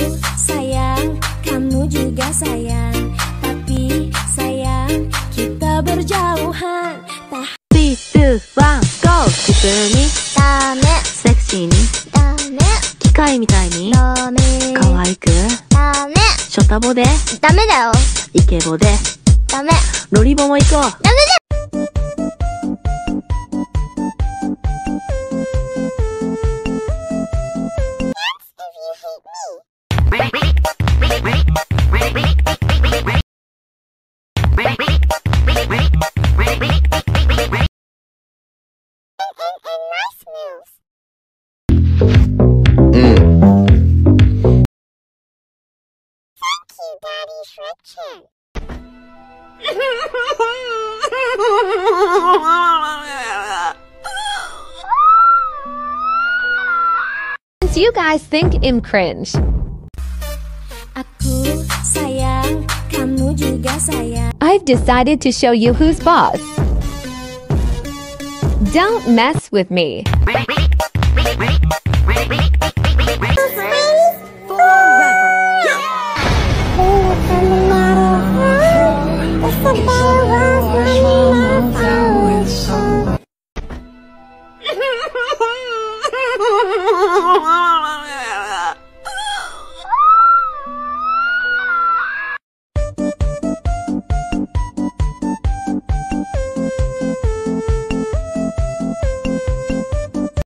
sayang, kamu juga sayang, tapi sayang kita berjauhan. 3、2、1、GO! 普通にダメセクシーにダメ機械みたいにダメ可愛くダメショタボでダメだよイケボでダメロリボも行こう。 ダメだよ You guys think I'm cringe. Aku sayang, kamu juga sayang. I've decided to show you who's boss. Don't mess with me.